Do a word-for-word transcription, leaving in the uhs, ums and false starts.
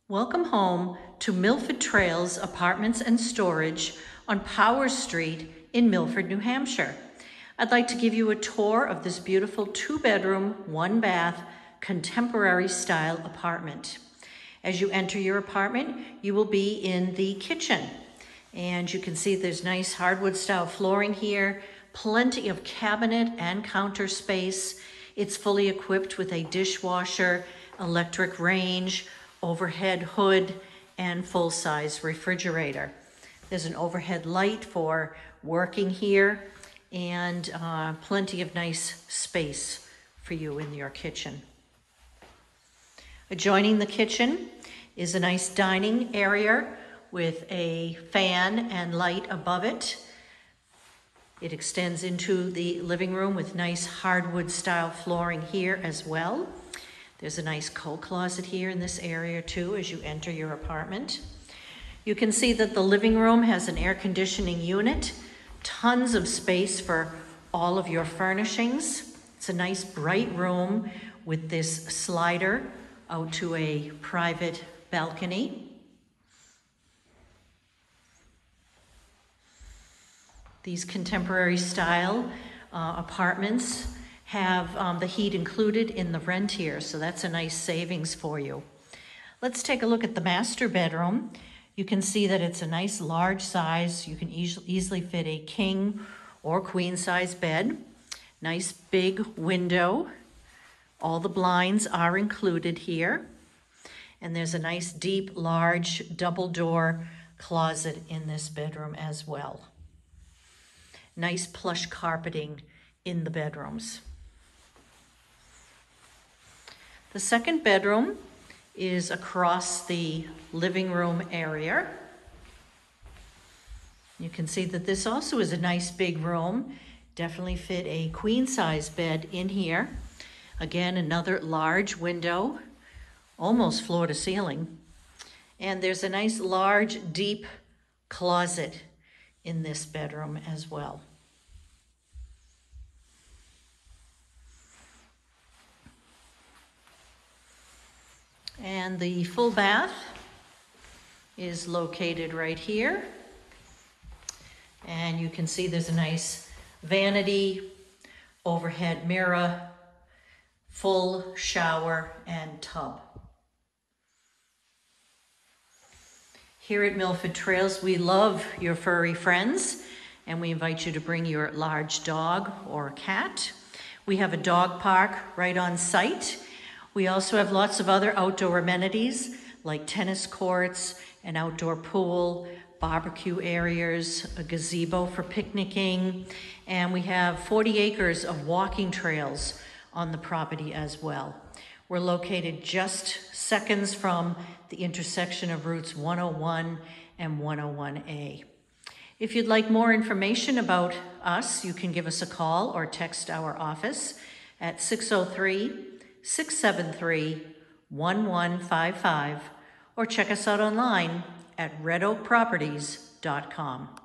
Welcome home to Milford Trails Apartments and Storage on Power Street in Milford, New Hampshire. I'd like to give you a tour of this beautiful two-bedroom, one-bath, contemporary style apartment. As you enter your apartment, you will be in the kitchen. And you can see there's nice hardwood style flooring here, plenty of cabinet and counter space. It's fully equipped with a dishwasher, electric range, overhead hood, and full-size refrigerator. There's an overhead light for working here and uh, plenty of nice space for you in your kitchen. Adjoining the kitchen is a nice dining area with a fan and light above it. It extends into the living room with nice hardwood style flooring here as well. There's a nice coat closet here in this area too as you enter your apartment. You can see that the living room has an air conditioning unit, tons of space for all of your furnishings. It's a nice bright room with this slider out to a private balcony. These contemporary style uh, apartments have um, the heat included in the rent here, so that's a nice savings for you. Let's take a look at the master bedroom. You can see that it's a nice large size. You can e- easily fit a king or queen size bed. Nice big window. All the blinds are included here. And there's a nice deep, large double door closet in this bedroom as well. Nice plush carpeting in the bedrooms. The second bedroom is across the living room area. You can see that this also is a nice big room. Definitely fit a queen size bed in here. Again, another large window, almost floor to ceiling. And there's a nice large deep closet in this bedroom as well. And the full bath is located right here. And you can see there's a nice vanity, overhead mirror, full shower and tub. Here at Milford Trails, we love your furry friends, and we invite you to bring your large dog or cat. We have a dog park right on site. We also have lots of other outdoor amenities like tennis courts, an outdoor pool, barbecue areas, a gazebo for picnicking, and we have forty acres of walking trails on the property as well. We're located just seconds from the intersection of routes one oh one and one oh one A. If you'd like more information about us, you can give us a call or text our office at six oh three, six seven three, one one five five or check us out online at red oak properties dot com.